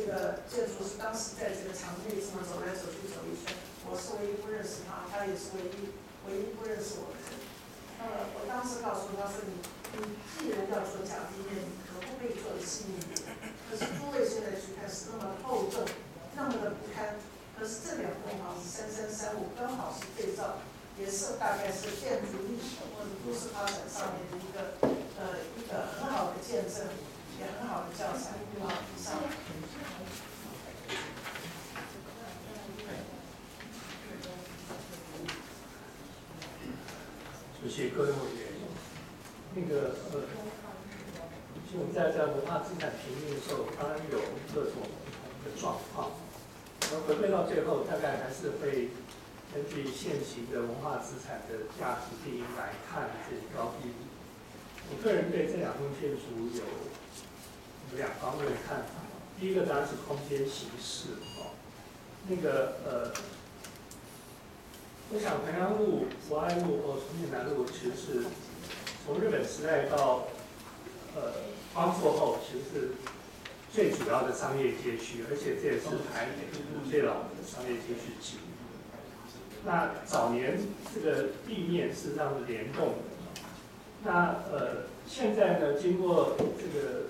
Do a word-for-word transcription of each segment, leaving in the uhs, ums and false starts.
个建筑师当时在这个场内这么走来走去走一圈，我是唯一不认识他，他也是唯一唯一不认识我的人。呃，我当时告诉他说你你既然要做假地面，你可不可以做的细腻一点？可是诸位现在去看是那么厚重，那么的不堪。可是这两栋房子三三三五刚好是对照，也是大概是建筑历史或者都市发展上面的一个呃一个很好的见证，也很好的教材。好，以上。 谢谢各位委员。那个呃，其实我们在在文化资产评定的时候，当然有各种的状况。然后回归到最后，大概还是会根据现行的文化资产的价值定义来看这个高低。我个人对这两栋建筑有有两方面的看法。第一个当然是空间形式哦，那个呃，我想衡阳路、博爱路或重庆南路，其实是从日本时代到呃光复后，其实是最主要的商业街区，而且这也是台北最老的商业街区之一。那早年这个地面事实上是联动的，那呃现在呢，经过这个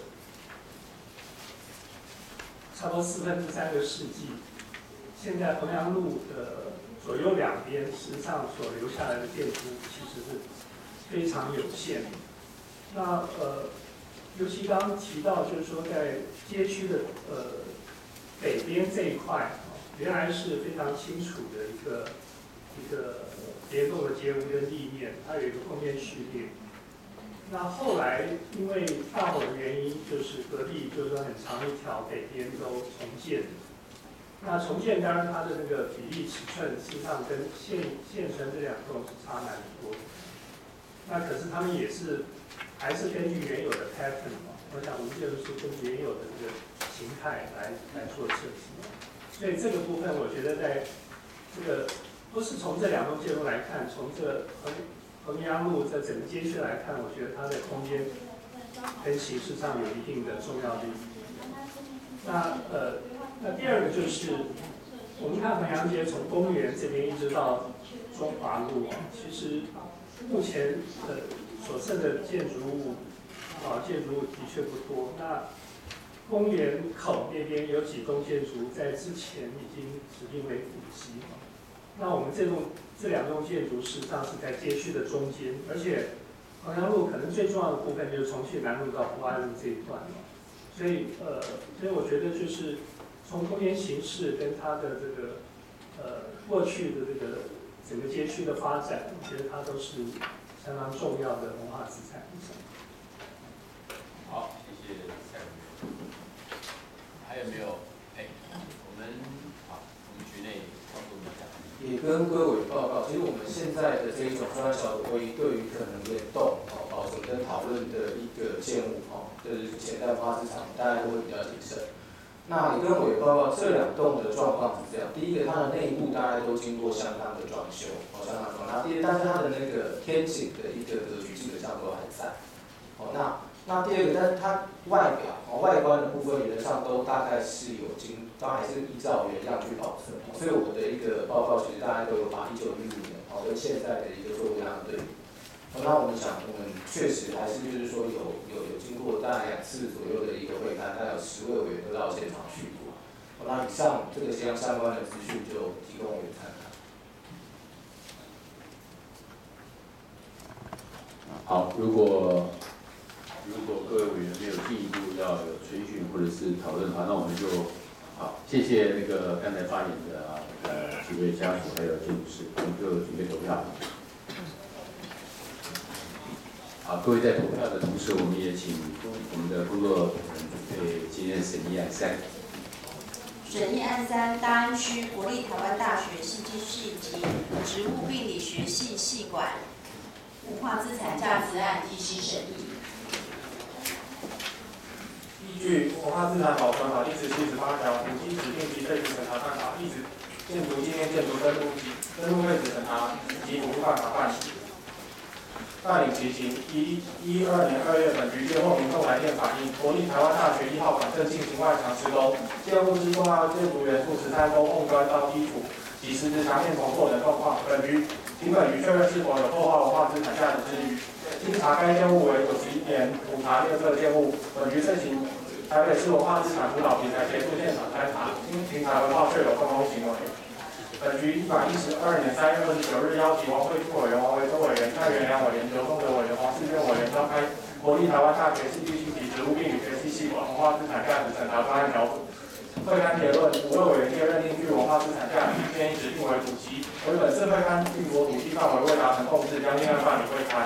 差不多四分之三个世纪，现在衡阳路的左右两边，实际上所留下来的建筑其实是非常有限的。那呃。尤其刚刚提到，就是说在街区的呃北边这一块，原来是非常清楚的一个一个联动的街屋跟地面，它有一个空间序列。那后来因为大火的原因，就是隔壁就是说很长一条北边都重建。那重建当然它的那个比例尺寸，事实上跟现现存这两栋是差蛮多的。那可是他们也是。还是根据原有的 pattern 嘛，我想我们就是根据原有的这个形态来来做设计。所以这个部分，我觉得在这个不是从这两栋建筑来看，从这个衡衡阳路这整个街区来看，我觉得它的空间跟形式上有一定的重要的意义。那呃，那第二个就是我们看衡阳街从公园这边一直到中华路啊，其实目前呃。所剩的建筑物，啊，建筑物的确不多。那公园口那边有几栋建筑在之前已经指定为古迹。那我们这栋这两栋建筑实际上是在街区的中间，而且衡阳路可能最重要的部分就是重庆南路到博爱路这一段。所以呃，所以我觉得就是从空间形式跟它的这个呃过去的这个整个街区的发展，我觉得它都是。相当重要的文化资产。 好，谢谢蔡委员。还有没有？哎，我们好，我们局内告诉我们一下。 也跟各位报告，其实我们现在的这一种专案小组会议，对于可能联动、哦保存跟讨论的一个建物，哦，就是潜在文化资产，大家都会比较谨慎。那也跟委员报告，这两栋的状况是这样：第一个，它的内部大概都经过相当的装修，哦，相当装修。那第二，但是它的那个天井的一个格局基本上都还在。哦，那那第二个，但是它外表、哦外观的部分，原则上都大概是有经，当然还是依照原样去保存。哦，所以我们的一个报告，其实大家都有把一九一五年哦跟现在的一个做这样的对比。哦，那我们想，我们确实还是就是说有有有经过大概两次左右的一个会谈，大概有十位委员都到现场去过。哦，那以上这个相相关的资讯就提供委员参考。 好，如果如果各位委员没有进一步要有追询或者是讨论的话，那我们就好，谢谢那个刚才发言的呃几位家属还有建筑师，我们就准备投票。好，各位在投票的同时，我们也请我们的工作人员准备今天审议案三。 审议案三，大安区国立台湾大学戏剧系及植物病理学系系馆文化资产价值案提起审议。 依据《文化资产保存法》第十七十八条，古迹指定及废止审查办法，一指建筑纪念建筑登录及登录废止审查及服务办法办理。 办理其行。一一二年二月，本局接获民众来电反映，国立台湾大学一号馆正进行外墙施工，建物之重要建筑元素十三公碰砖到基础及实质墙面重做等状况。本局经本局确认是否有破坏文化资产价值之余，经查该建物为九十一年普查列册建物，本局盛行台北市文化资产辅导平台协助现场勘查，经平台文化确有共同行为。本局一百一十二年三月二十九日邀请王惠珠委员、王维洲委员、蔡元良委员、刘宗德委员、黄世娟委员召开国立台湾大学戏剧系及植物病理学系系馆文化资产价值审查专案小组。会刊结论，五位委员皆认定具文化资产价值，建议指定为古迹。为本次会刊定国土地范围未达成共识，将另案办理会刊。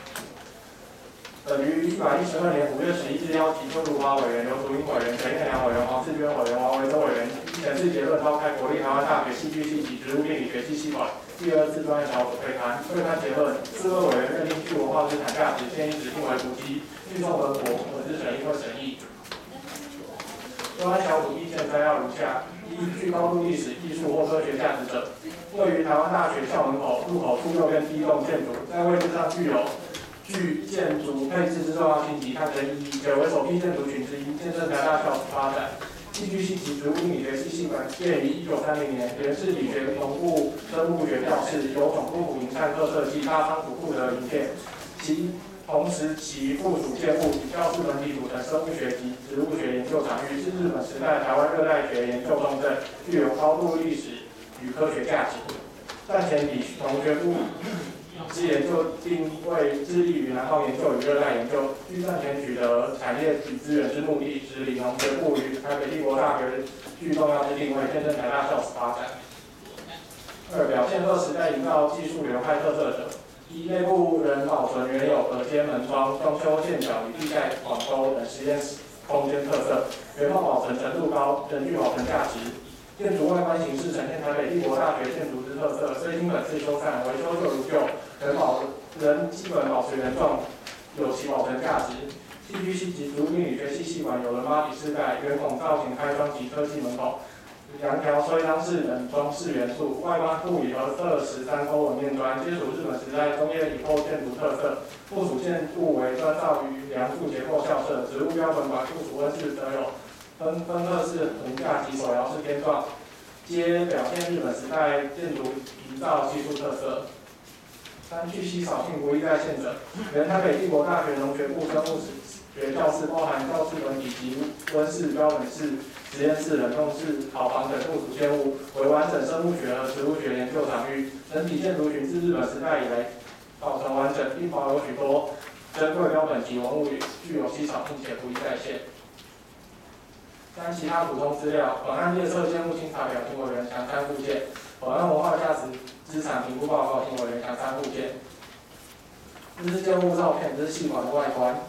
本于一百一十二年五月十一日邀请邱如华委员、刘竹英委员、陈彦良委员、黄世娟委员、王维洲委员前次结论召开国立台湾大学戏剧系及植物病理学系系馆第二次专案小组会刊。会刊结论，四位委员认定具文化资产价值，建议指定为古迹，具送本国本次审议会审议。专案小组意见摘要如下：一、具高度历史、艺术或科学价值者，位于台湾大学校门口入口处右边第一栋建筑，在位置上具有具建筑配置之重要性及探针意义，且为首批建筑群之一，见证台大校史发展。戏剧系及植物病理学系系馆建于一九三零年，原是理学农部生物学教室，由总督府营缮课设计，大仓组负责营建。其同时，其附属建物与教室本体组成生物学及植物学研究场域，是日本时代台湾热带学研究重镇，具有高度历史与科学价值。战前以农学部之研究定位致力于南方研究与热带研究，据战前取得产业与资源之目的，使理农学部与台北帝国大学具重要之定位，见证台大校史发展。二、表现二时代营造技术流派特色者。一、内部仍保存原有隔间门窗、装修线角与地盖网沟等实验空间特色，原貌保存程度高，仍具保存价值。建筑外观形式呈现台北帝国大学建筑之特色，虽经本次修缮，维修旧如旧，仍保仍基本保持原状，有其保存价值。戏剧系及植物病理学系系馆有轮八体式盖、圆孔造型开窗及科技门口。阳条吹张式等装饰元素，外观附以合色十三勾纹面砖，皆属日本时代中叶以后建筑特色。附属建筑为砖造于梁柱结构校舍，植物标本馆附属温室则有分分刻式横架及手摇式天状，皆表现日本时代建筑营造技术特色。三、据悉扫兴不易在线者，原台北帝国大学农学部生物学教室包含教室本体及温室、标本室、实验室、冷冻室、考房等附属建物，为完整生物学和植物学研究场域。整体建筑群自日本时代以来保存完整，并保有许多珍贵标本及文物，具有稀少并且不易再现。三、其他补充资料，本案列册建物清查表，经委员详参附件。本案文化价值资产评估报告，经委员详参附件。这是建物照片，这是系馆的外观。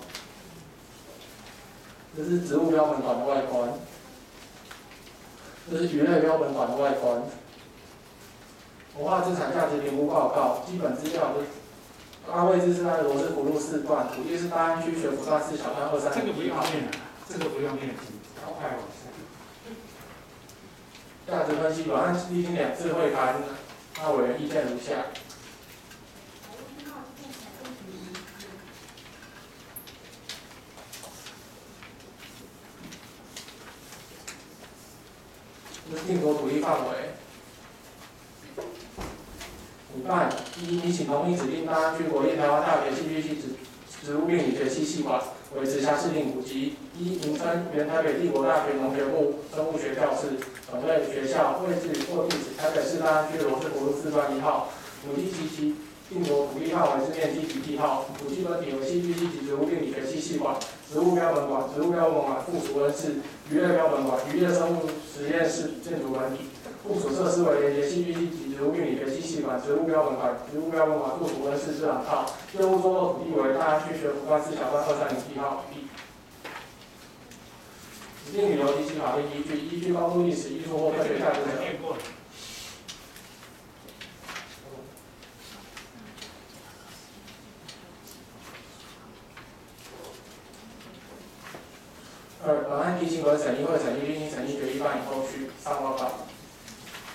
这是植物标本馆的外观，这是鱼类标本馆的外观。文化资产价值评估报告，基本资料它位置是在罗斯福路四段，土地是大安区学府段四小段二三零一号。 这个不用念，好快哦。 价值分析，本案历经两次会刊，那委员意见如下。这是定国土地范围。五办一，你请同意指定大安区国立台湾大学戏剧系植植物病理学系系馆为直辖市定古迹。一、名称原台北帝国大学农学部生物学教室，种类学校，位置或地址台北市大安区罗斯福路四段一号。土地及其定国土地范围之面积及地号。土地本体为戏剧系及植物病理学系系馆。植物标本馆，植物标本馆附属温室。渔业标本馆，渔业生物实验室建筑本体。附属设施为连接戏剧系及植物病理学系系馆、植物标本馆、植物标本馆附属温室自然套。业务坐落土地为大安区学府段四小段二三零一号土地。指定理由及其法律依据：依据高度历史、艺术或科学价值者。二、本案提请为审议会审议，并经审议决议办理后续上报告。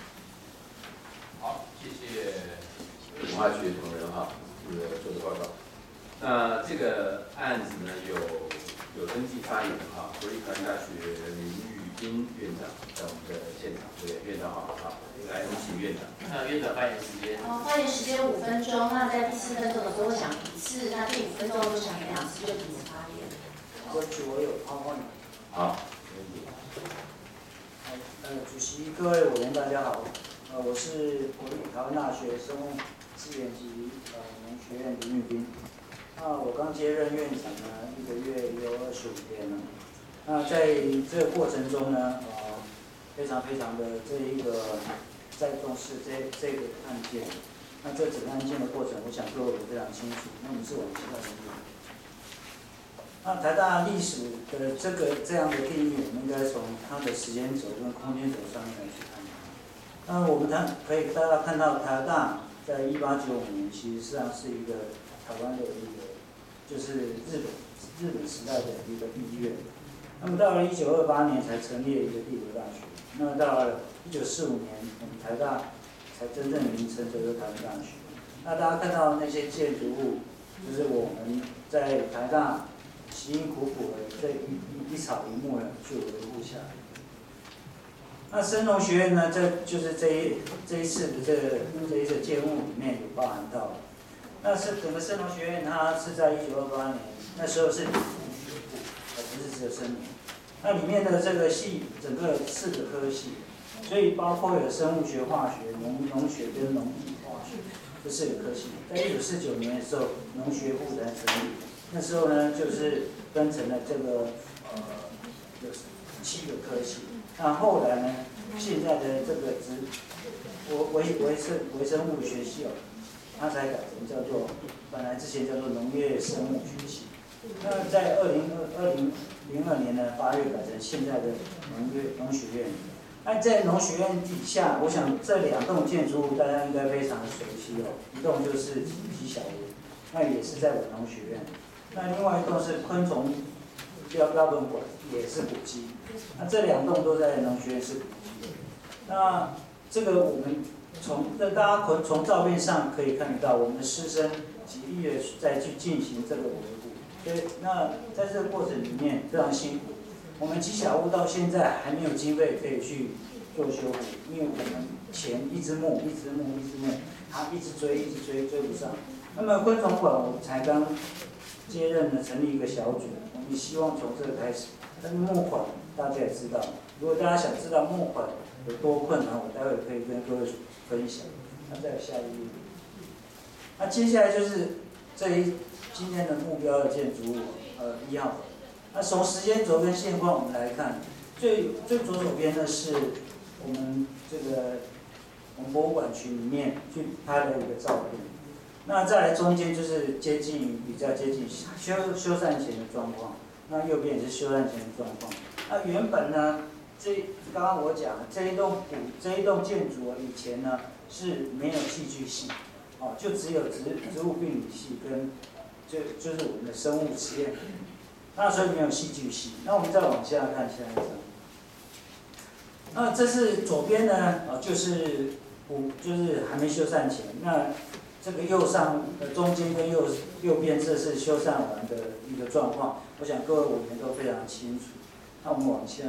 好，谢谢文化局同仁哈，这个做的报告。 那这个案子呢，有有登记发言哈，国立台湾大学林玉斌院长在我们的现场，对，院长好，好，来，有请院长。那院长发言时间。 哦，发言时间五分钟，那在第四分钟的时候讲一次，那第五分钟就讲两次，就停止发言。 过去我有抛换。 好，没问题。 呃，主席、各位委员，大家好。呃，我是国立台湾大学生物资源及呃农学院林玉斌。那我刚接任院长呢，一个月也有二十五天了。那在这个过程中呢，呃，非常非常的这一个在重视这这个案件。那这整个案件的过程，我想各位非常清楚。那我们是往期的定义。那台大历史的这个这样的定义，我们应该从它的时间轴跟空间轴上面来去看它。那我们看可以大家看到，台大在一八九五年，其实实际上是一个台湾的一个，就是日本日本时代的一个医院。那么到了一九二八年才成立了一个帝国大学。那么到了一九四五年，我们台大才真正名称叫做台湾大学。那大家看到那些建筑物，就是我们在台大辛辛苦苦的这一一一草一木呢，去维护下来。那生农学院呢，这就是这一这一次的这个这一次建物里面有包含到。那是整个生农学院，它是在一九二八年，那时候是农学部，而不是只有生农。那里面的这个系，整个四个科系，所以包括有生物学、化学、农农学跟农艺化学这四个科系。在一九四九年的时候，农学部才成立。那时候呢，就是分成了这个呃有七个科系。那后来呢，现在的这个职微微生微生物学系哦，它才改成叫做本来之前叫做农业生物学系。那在二零二二零零二年呢，八月改成现在的农业农学院。那在农学院底下，我想这两栋建筑物大家应该非常熟悉哦，一栋就是吉小屋，那也是在我们农学院。那另外一栋是昆虫标标本馆，也是古迹。那这两栋都在农学院是古迹。那这个我们从这大家从从照片上可以看得到，我们的师生极力的在去进行这个维护。所以那在这个过程里面非常辛苦。我们吉小屋到现在还没有经费可以去做修复，因为我们钱一直募，一直募，一直募，他一直追，一直追，追不上。那么昆虫馆我才刚接任呢，成立一个小组，我们希望从这个开始。但是募款大家也知道，如果大家想知道募款有多困难，我待会可以跟各位分享。那再有下一页。那接下来就是这一今天的目标的建筑物，呃，一号。那从时间轴跟现况我们来看，最最左手边的是我们这个我们博物馆群里面去拍的一个照片。那再来中间就是接近比较接近修修缮前的状况，那右边也是修缮前的状况。那原本呢，这刚刚我讲这一栋古这一栋建筑以前呢是没有戏剧系，哦，就只有植植物病理系跟就就是我们的生物实验。那所以没有戏剧系。那我们再往下看下一张。那这是左边呢，哦，就是古就是还没修缮前。那这个右上呃中间跟右右边这是修缮完的一个状况，我想各位委员都非常清楚。那我们往下。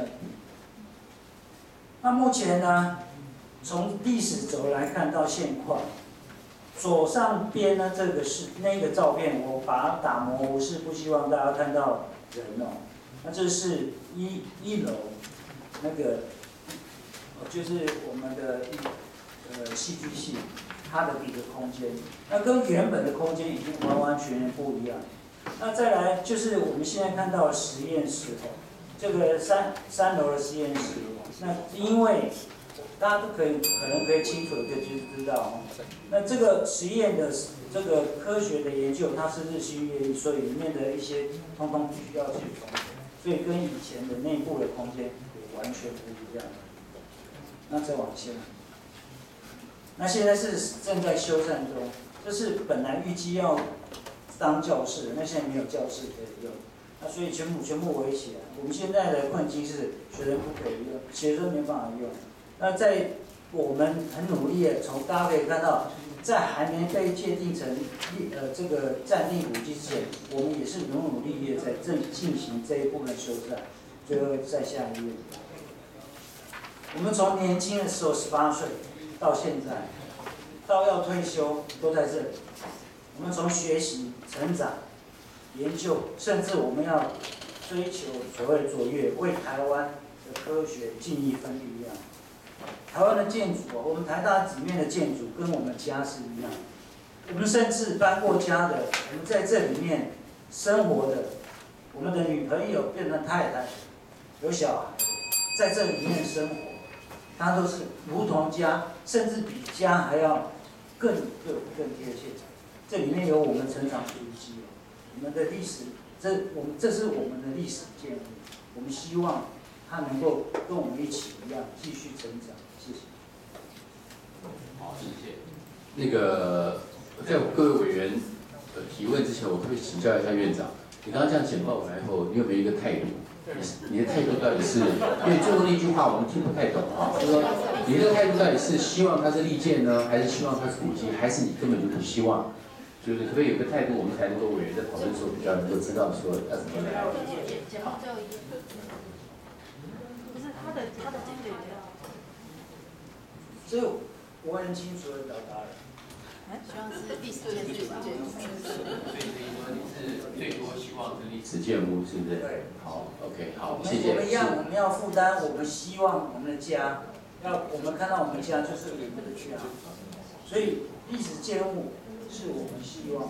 那目前呢，从历史轴来看到现况，左上边呢这个是那个照片，我把它打模糊，是不希望大家看到人哦。那这是一一楼那个，就是我们的呃戏剧系。它的一个空间，那跟原本的空间已经完完全全不一样。那再来就是我们现在看到的实验室哦，这个三三楼的实验室，那因为大家都可以可能可以清楚的就知道哦，那这个实验的这个科学的研究它是日新月异，所以里面的一些通通必须要去重整，所以跟以前的内部的空间也完全不一样。那再往下。那现在是正在修缮中，这是本来预计要当教室的，那现在没有教室可以用，那所以全部全部围起来。我们现在的困境是学生不可以用，学生没办法用。那在我们很努力的，从大家可以看到，在还没被界定成呃这个暂定古迹之前，我们也是努努力力的在正进行这一部分修缮。最后再下一页，我们从年轻的时候十八岁到现在，到要退休都在这里。我们从学习、成长、研究，甚至我们要追求所谓的卓越，为台湾的科学尽一份力量。台湾的建筑啊，我们台大里面的建筑跟我们家是一样，我们甚至搬过家的，我们在这里面生活的，我们的女朋友变成太太，有小孩，在这里面生活，它都是如同家，甚至比家还要更更更贴切。这里面有我们成长足迹，我们的历史，这我们这是我们的历史建物，我们希望它能够跟我们一起一样继续成长。谢谢。 好，谢谢。那个，在我各位委员呃提问之前，我可不可以请教一下院长？你刚刚这样简报完以后，你有没有一个态度？你的态度到底是？因为最后那句话我们听不太懂啊，就说你这个态度到底是希望它是利剑呢，还是希望它是古迹，还是你根本就不希望？就是可不可以有个态度，我们才能够委员在讨论的时候比较能够知道说要怎么来。 不是他的他的这个。 所以我很清楚的表达了。 希望是历史建筑吧。 所以你说你是最多希望是历史建物，是不是？ 对。 好 ，OK， 好， 我谢谢。 们我们一样，我们要负担，我们希望我们的家，要我们看到我们家就是我们的家，所以历史建物是我们希望。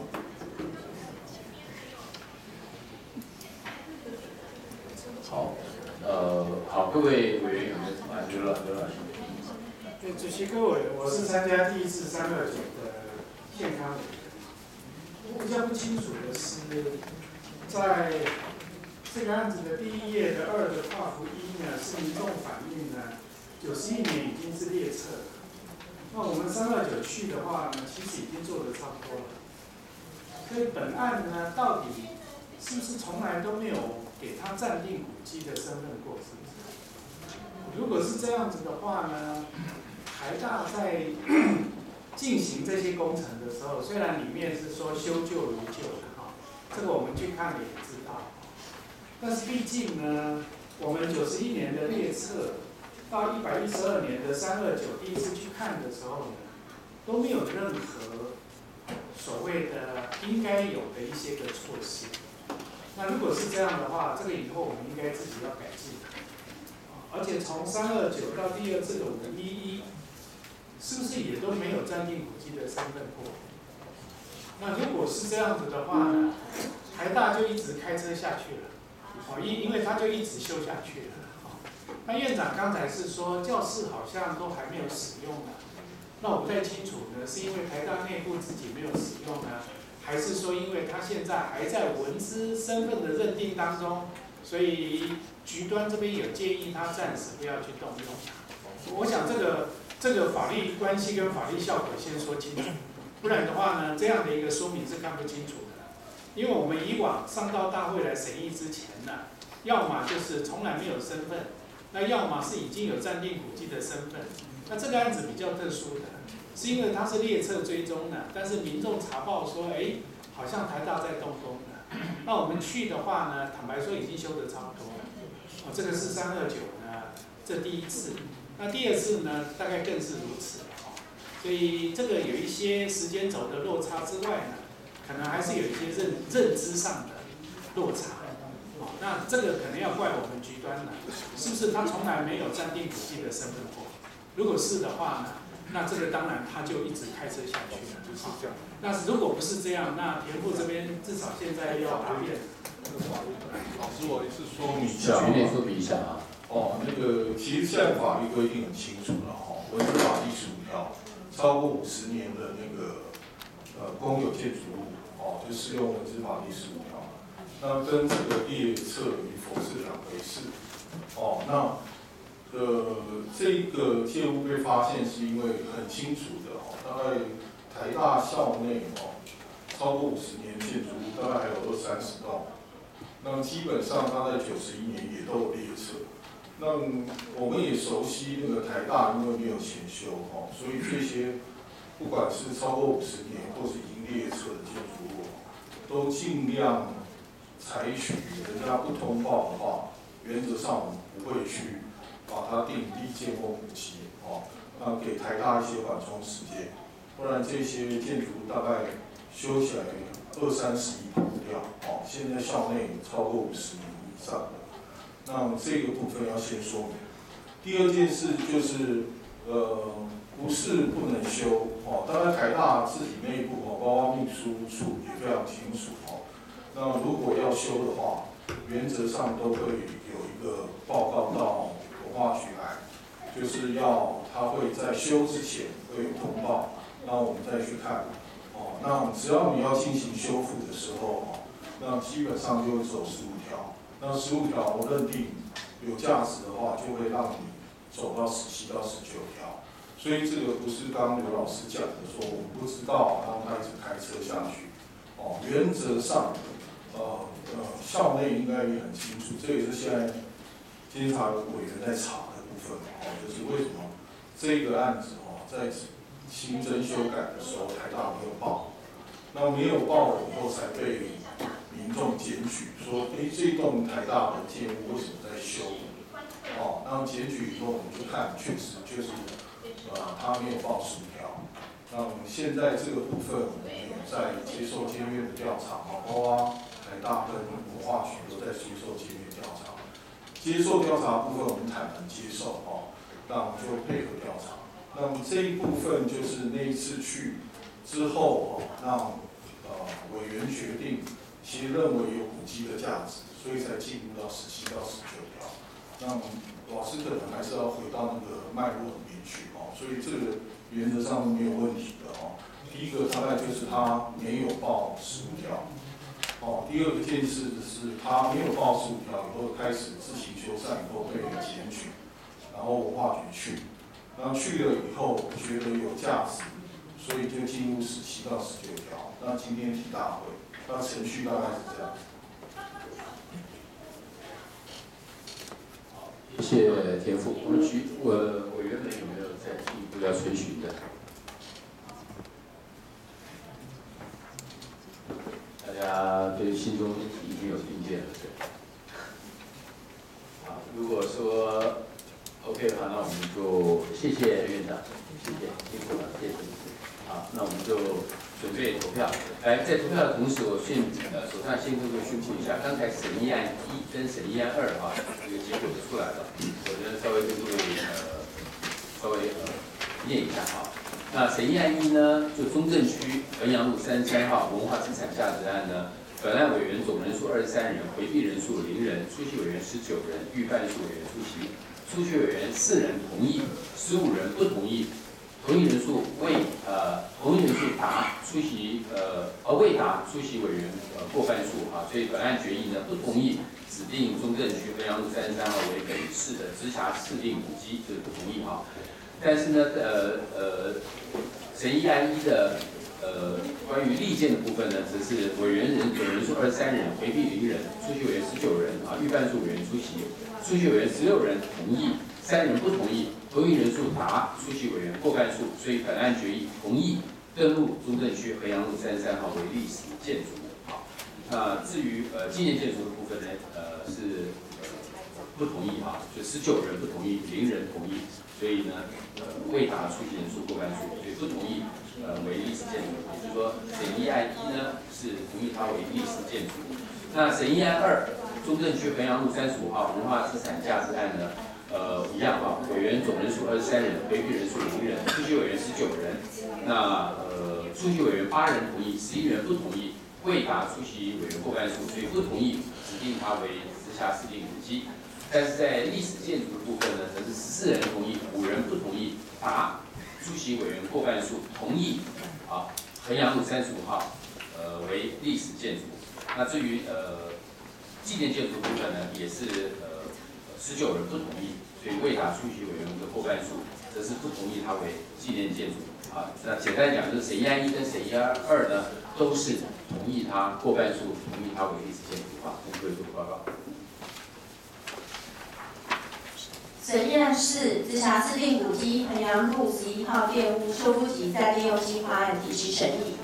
好，呃，好，各位委员有没有什么？刘老刘老师。 对，主席各位，我是参加第一次三二九的健康委员。我比较不清楚的是，在这个案子的第一页的二的跨幅一呢，是民众反映呢，九十一年已经是列册了。那我们三二九去的话呢，其实已经做得差不多了。所以本案呢，到底是不是从来都没有给他暂定古迹的身份过？是不是？如果是这样子的话呢？台大在进行这些工程的时候，虽然里面是说修旧如旧的哈，这个我们去看了也知道，但是毕竟呢，我们九十一年的列册到一百一十二年的三二九第一次去看的时候呢，都没有任何所谓的应该有的一些个措施。那如果是这样的话，这个以后我们应该自己要改进。而且从三二九到第二次的五一一。是不是也都没有暂定古迹的身份过？那如果是这样子的话呢，台大就一直开车下去了，哦，因因为他就一直修下去了。哦，那院长刚才是说教室好像都还没有使用呢，那我不太清楚呢，是因为台大内部自己没有使用呢，还是说因为他现在还在文资身份的认定当中，所以局端这边有建议他暂时不要去动用。我想这个。这个法律关系跟法律效果先说清楚，不然的话呢，这样的一个说明是看不清楚的。因为我们以往上到大会来审议之前呢，要么就是从来没有身份，那要么是已经有暂定古迹的身份。那这个案子比较特殊的，是因为它是列册追踪的，但是民众查报说，哎，好像台大在动工的。那我们去的话呢，坦白说已经修得差不多了。哦，这个是三二九呢，这第一次。那第二次呢，大概更是如此了哦。所以这个有一些时间轴的落差之外呢，可能还是有一些认认知上的落差。哦，那这个可能要怪我们局端了，是不是他从来没有暂定古迹的身份过？如果是的话呢，那这个当然他就一直开车下去了。就是这样。那如果不是这样，那田父这边至少现在要答辩。 老师，我是说明一下， 举例说明一下啊。 哦，那个其实现在法律规定很清楚了哈，文资法第十五条，超过五十年的那个呃公有建筑物哦，就适用文资法第十五条。那跟这个列册与否是两回事。哦，那呃这个建物被发现是因为很清楚的哦，大概台大校内哦超过五十年建筑物大概还有二三十栋，那基本上它在九十一年也都有列册。 那我们也熟悉那个台大，因为没有先修哦，所以这些不管是超过五十年或是已经列册的建筑物，都尽量采取人家不通报的话，原则上我们不会去把它定立建或补期哦，那给台大一些缓冲时间，不然这些建筑物大概修起来二三十亿跑不掉哦，现在校内超过五十年以上的。那这个部分要先说明。第二件事就是，呃，不是不能修哦。当然台大自己内部哦，包括秘书处也非常清楚哦。那如果要修的话，原则上都会有一个报告到文化局来，就是要他会在修之前会有通报，那我们再去看哦。那只要你要进行修复的时候哦，那基本上就会走十五条。那十五条我认定有价值的话，就会让你走到十七到十九条。所以这个不是刚刚刘老师讲的说我们不知道，然后他一直开车下去。哦，原则上，呃呃，校内应该也很清楚，这也是现在监察委员在查的部分。哦，就是为什么这个案子哦，在新增修改的时候台大没有报，那没有报了以后才被民众检举说，哎，这栋台大的建物为什么在修？哦，那检举以后我们就看，确实就是，呃，他没有报十五条。那现在这个部分我们也在接受监院的调查，包括台大跟文化局都在接受监院调查。接受调查部分我们坦然接受哦，那我们就配合调查。那么这一部分就是那一次去之后哦，让呃委员决定。其实认为有古迹的价值，所以才进入到十七到十九条。那老师可能还是要回到那个脉络里面去哦，所以这个原则上没有问题的哦。第一个大概就是他没有报十五条，哦，第二个件事是他没有报十五条以后开始自行修缮以后被检举，然后文化局去，然后去了以后觉得有价值，所以就进入十七到十九条。那今天提大会。那程序大概是这样。 好，谢谢田副。我们局呃委员们有没有再进一步要追询的？大家对心中已经有定见了，对。好，如果说 OK 的话，那我们就谢谢院长，谢谢辛苦了，谢谢。好，那我们就准备投票。来，在投票的同时，我宣呃手上先跟各位宣布一下，刚才审议案一跟审议案二啊，这个结果就出来了。我觉得稍微跟各位呃稍微呃念一下啊。那审议案一呢，就中正区衡阳路三十三号文化资产价值案呢，本案委员总人数二十三人，回避人数零人，出席委员十九人，预办事委员出席，出席委员四人同意，十五人不同意。同意人数未呃同意人数达出席呃而未达出席委员呃过半数啊，所以本案决议呢不同意指定中正区衡阳路三十三号为北市的直辖市定古迹，这个不同意哈。但是呢呃呃审议案一的呃关于立件的部分呢，则是委员人总人数二十三人，回避零人，出席委员十九人啊，预办事委员出席，出席委员十六人同意，三人不同意。同意人数达出席委员过半数，所以本案决议同意登录中正区衡阳路三十三号为历史建筑物。好，那至于呃纪念建筑的部分呢，呃是呃不同意哈，就十九人不同意，零人同意，所以呢呃未达出席人数过半数，所以不同意呃为历史建筑物。也就是说，审议案一呢是同意它为历史建筑物。那审议案二，中正区衡阳路三十五号文化资产价值案呢？呃，一样啊，委员总人数二十三人，回避人数零人，出席委员十九人。那呃，出席委员八人同意，十一人不同意，未达出席委员过半数，所以不同意指定它为直辖市定古迹。但是在历史建筑的部分呢，则是十四人同意，五人不同意，达出席委员过半数同意啊，衡阳路三十五号呃为历史建筑。那至于呃纪念建筑部分呢，也是呃十九人不同意。所以未达出席委员的过半数，则是不同意它为纪念建筑啊。那简单讲，就是审议案一跟审议案二呢，都是同意它过半数，同意它为历史建筑啊。跟各位做报告。 审议案是直辖市定古迹衡阳路十一号店屋修复及再利用计划案提起审议。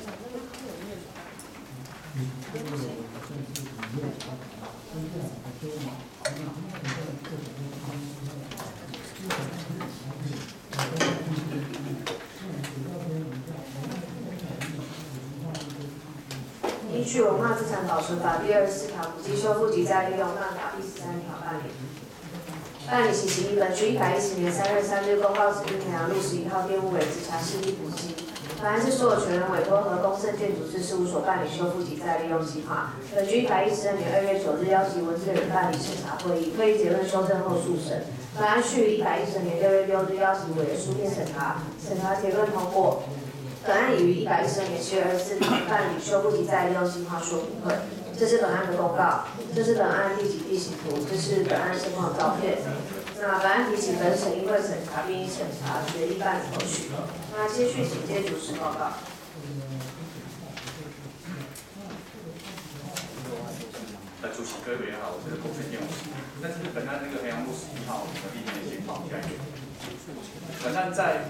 依据《文化资产保存法》第二十四条，古迹修复及再利用办法第十三条办理。办理期其一，本局一百一十年三月三日公告指定衡阳路十一号店屋为直辖市立古迹。本案是所有权人委托和公证建筑师事务所办理修复及再利用计划。本局一百一十二年二月九日邀集文字人办理审查会议，会议结论修正后速审。本案续于一百一十二年六月六日邀集委员书面审查，审查结论通过。本案已于一百一十二年七月二十四日办理修复及再利用计划说明会。这是本案的公告，这是本案地籍地形图，这是本案现况照片。那本案提起本审议会审查，并依审查决议办理后续。那接续请接主持报告。 呃，主席各位委员好，我是龚胜燕。那是本案那个衡阳路十一号的地面的情况下面，本案在。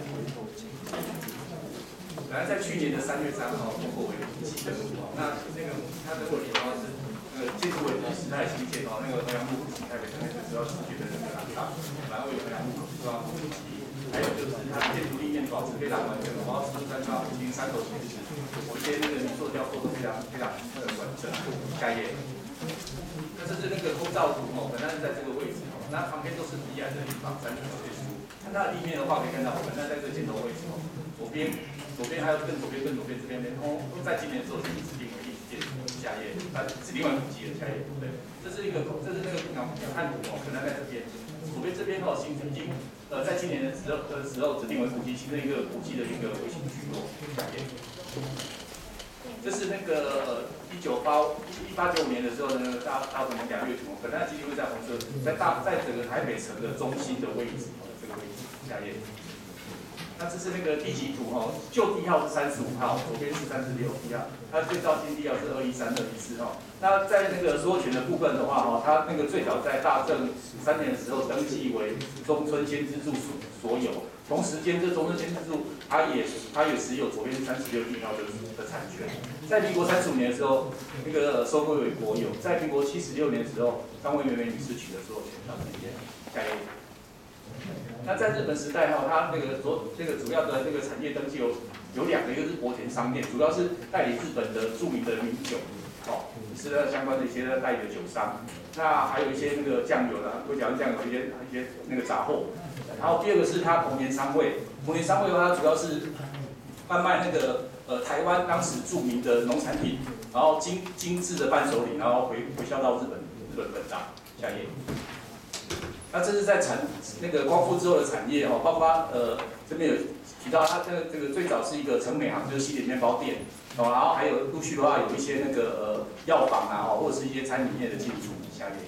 本来在去年的三月三号通过为古迹登录，那那个它的问题的话是，那个建筑委时代新建哦，那个衡阳路古迹台北城内主要视觉的那个廊道，然后有衡阳路主要古迹，还有就是它的建筑立面保持非常完整，包括四三叉五金三头形式，有一些那个泥塑雕塑都非常非常呃完整概念。那这是那个构造图哦，本来是在这个位置哦，那旁边都是低矮的地方，三条建筑。看它的立面的话，可以看到本来在这个箭头位置哦，左边。左边还有更左边、更左边这边连通，在今年的时候是指定为历史建筑下页，它指定为古迹的下页，对，这是一个，这是那个鸟鸟瞰图哦，可能在这边，左边这边哦，形成已经呃在今年的时候的时候指定为古迹，形成一个古迹的一个微型聚落下页。这是那个呃一九八一八九五年的时候呢，大大同两月图，本来基地会在红色，在大在整个台北城的中心的位置，这个位置下页。那这是那个地籍图哈，旧地号是三十五号，左边是三十六地号，它最早新地号是二一三、二一四哈。那在那个所有权的部分的话哈，它那个最早在大正三年的时候登记为中村先知住所所有，同时间这中村先知住它也它也持有左边三十六地号的的产权。在民国三十五年的时候，那个收归为国有。在民国七十六年的时候，张惠美美女士取得所有权，到今天下一页。那在日本时代哈，它那个主这个主要的这个产业登记有有两个，一个是国田商店，主要是代理日本的著名的名酒，哦，是相关的一些代理的酒商。那还有一些那个酱油的，会讲酱油一些一些那个杂货。然后第二个是它同年商会，同年商会的话，它主要是贩卖那个呃台湾当时著名的农产品，然后精精致的伴手礼，然后回回销到日本日本本岛。下一页。那这是在产那个光复之后的产业哦，包括呃这边有提到它这个这个最早是一个成美行，就是西点面包店哦，然后还有陆续的话有一些那个呃药房啊哦，或者是一些餐饮业的进驻。下列，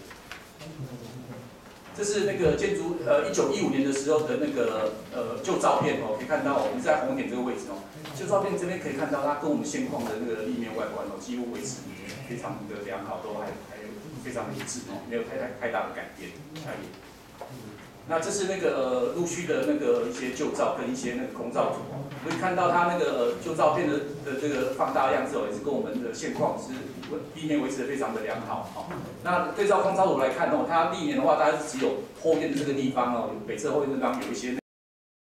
这是那个建筑呃一九一五年的时候的那个呃旧照片哦，可以看到我们在红点这个位置哦，旧照片这边可以看到它跟我们现况的那个立面外观哦，几乎维持非常的良好，都还还有非常的一致哦，没有太太太大的改变。下列。那这是那个呃陆续的那个一些旧照跟一些那个空照图哦，可以看到它那个旧照片的的这个放大样子哦，也是跟我们的现况是立面维持的非常的良好哦。那对照空照图来看哦，它立面的话，大概是只有后院的这个地方哦，北侧后院这地方有一些。